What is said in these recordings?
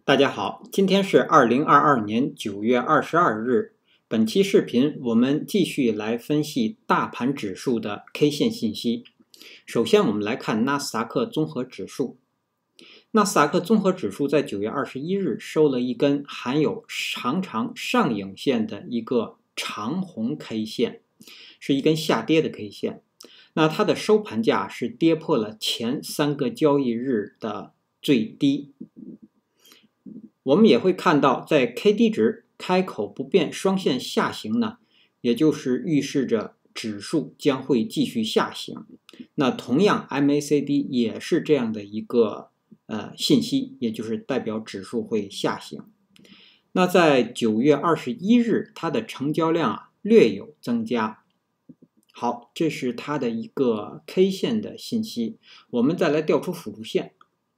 大家好，今天是2022年9月22日。本期视频我们继续来分析大盘指数的 K 线信息。首先我们来看纳斯达克综合指数。纳斯达克综合指数在9月21日收了一根含有长长上影线的一个长红 K 线，是一根下跌的 K 线。那它的收盘价是跌破了前3个交易日的最低。我们也会看到，在 KD 值开口不变双线下行呢，也就是预示着指数将会继续下行。那同样 MACD 也是这样的一个信息，也就是代表指数会下行。那在9月21日，它的成交量略有增加。好，这是它的一个 K 线的信息。我们再来调出辅助线。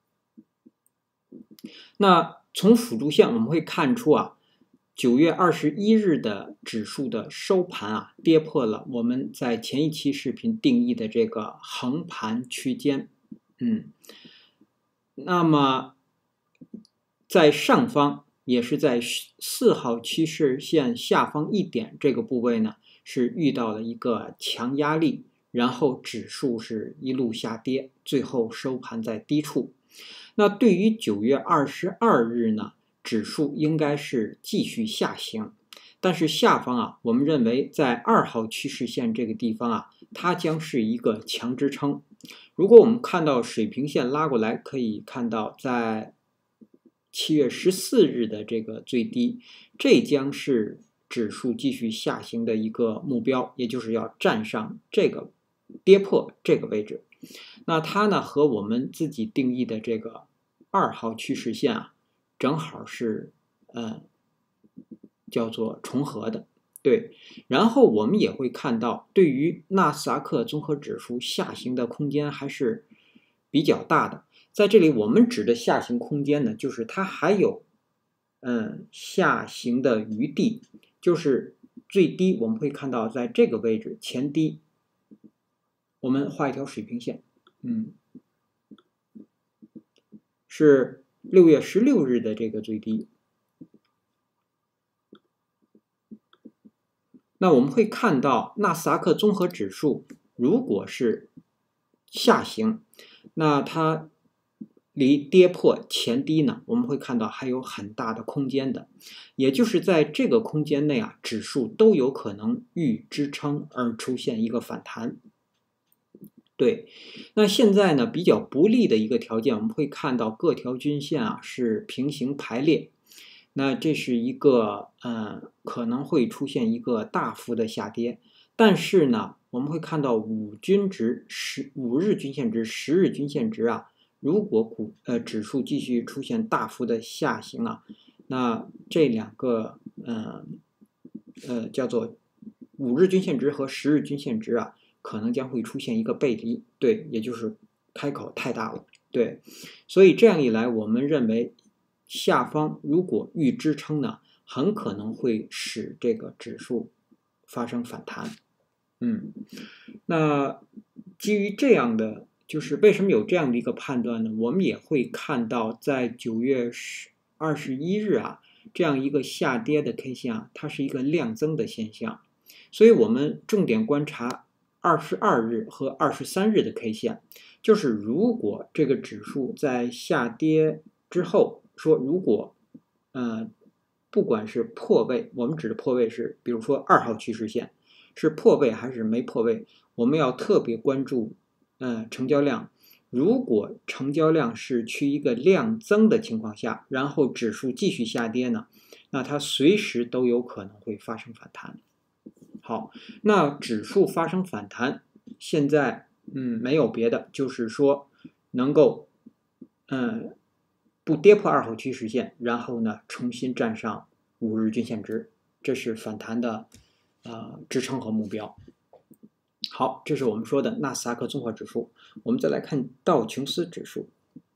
那从辅助线我们会看出9月21日的指数的收盘跌破了我们在前一期视频定义的这个横盘区间。那么在上方也是在4号趋势线下方1点这个部位呢，是遇到了一个强压力，然后指数是一路下跌，最后收盘在低处。那对于9月22日呢，指数应该是继续下行，但是下方我们认为在2号趋势线这个地方它将是一个强支撑。如果我们看到水平线拉过来，可以看到在7月14日的这个最低，这将是指数继续下行的一个目标，也就是要站上这个跌破这个位置。那它呢和我们自己定义的这个2号趋势线正好是叫做重合的。对，然后我们也会看到，对于纳斯达克综合指数下行的空间还是比较大的。在这里我们指的下行空间呢，就是它还有下行的余地，就是最低我们会看到在这个位置前低，我们画一条水平线，是6月16日的这个最低。那我们会看到纳斯达克综合指数如果是下行，那它离跌破前低呢，我们会看到还有很大的空间的，也就是在这个空间内指数都有可能遇支撑而出现一个反弹。对，那现在呢比较不利的一个条件，我们会看到各条均线是平行排列，那这是一个可能会出现一个大幅的下跌。但是呢，我们会看到5日均线值、10日均线值如果指数继续出现大幅的下行那这两个叫做5日均线值和10日均线值可能将会出现一个背离，对，也就是开口太大了，对，所以这样一来，我们认为下方如果遇支撑呢，很可能会使这个指数发生反弹。那基于这样的，就是为什么有这样的一个判断呢？我们也会看到，在9月21日这样一个下跌的 K 线它是一个量增的现象，所以我们重点观察22日和23日的 K 线，就是如果这个指数在下跌之后，说如果不管是破位，我们指的破位是比如说2号趋势线是破位还是没破位，我们要特别关注成交量。如果成交量是趋一个量增的情况下，然后指数继续下跌呢，那它随时都有可能会发生反弹。好，那指数发生反弹，现在没有别的，就是说能够不跌破2号趋势线，然后呢重新站上5日均线值，这是反弹的支撑和目标。好，这是我们说的纳斯达克综合指数。我们再来看道琼斯指数。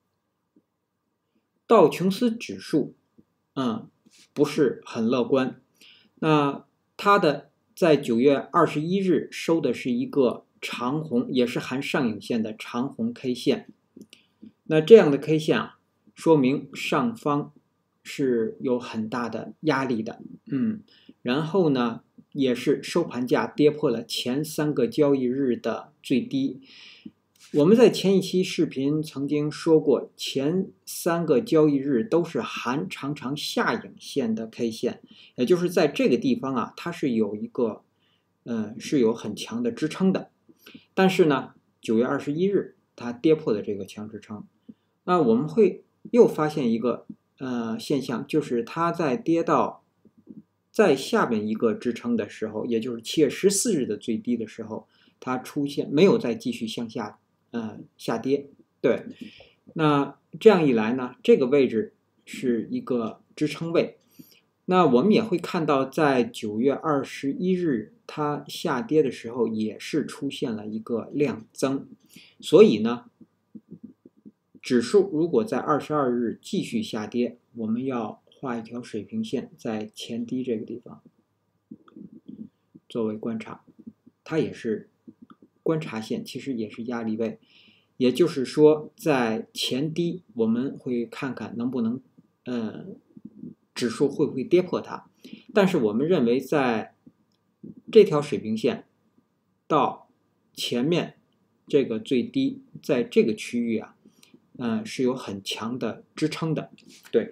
道琼斯指数不是很乐观，那它的在9月21日收的是一个长红，也是含上影线的长红 K 线。那这样的 K 线说明上方是有很大的压力的，然后呢，也是收盘价跌破了前3个交易日的最低。我们在前一期视频曾经说过，前3个交易日都是含长长下影线的 K 线，也就是在这个地方啊，它是有一个，是有很强的支撑的。但是呢，9月21日它跌破了这个强支撑，那我们会又发现一个现象，就是它在跌到在下面一个支撑的时候，也就是7月14日的最低的时候，它出现没有再继续向下下跌。对，那这样一来呢，这个位置是一个支撑位。那我们也会看到，在9月21日它下跌的时候，也是出现了一个量增。所以呢，指数如果在22日继续下跌，我们要画一条水平线在前低这个地方作为观察，它也是观察线，其实也是压力位。也就是说，在前低我们会看看能不能指数会不会跌破它。但是我们认为在这条水平线到前面这个最低，在这个区域啊是有很强的支撑的。对，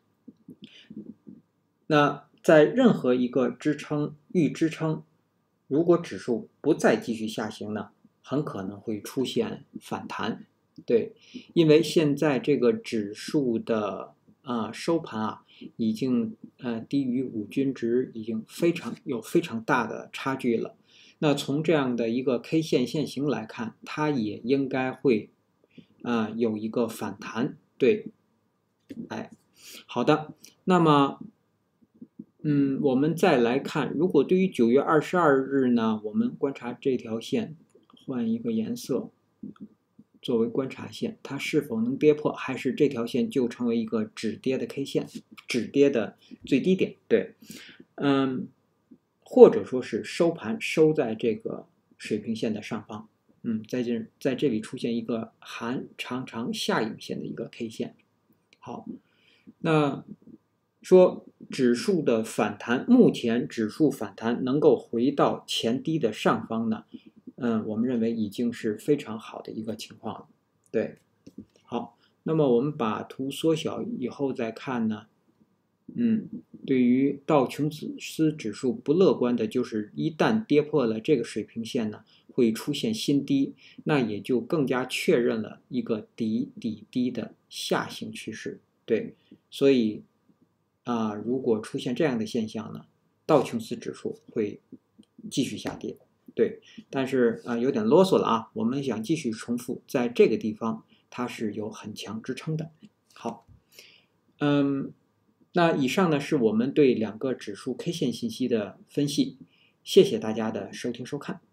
那在任何一个支撑如果指数不再继续下行呢，很可能会出现反弹。对，因为现在这个指数的收盘啊，已经低于5均值，已经有非常大的差距了。那从这样的一个 K 线线型来看，它也应该会有一个反弹。对，好的，那么我们再来看，如果对于9月22日呢，我们观察这条线，换一个颜色作为观察线，它是否能跌破，还是这条线就成为一个止跌的 K 线，止跌的最低点。对，或者说是收盘收在这个水平线的上方，在这里出现一个含长长下影线的一个 K 线。好，那说指数的反弹，目前指数反弹能够回到前低的上方呢，我们认为已经是非常好的一个情况了。对，好，那么我们把图缩小以后再看呢，对于道琼斯指数不乐观的就是一旦跌破了这个水平线呢，会出现新低，那也就更加确认了一个底低的下行趋势。对，所以如果出现这样的现象呢，道琼斯指数会继续下跌。对，但是有点啰嗦了啊，我们想继续重复，在这个地方它是有很强支撑的。好，那以上呢是我们对2个指数 K 线信息的分析，谢谢大家的收听收看。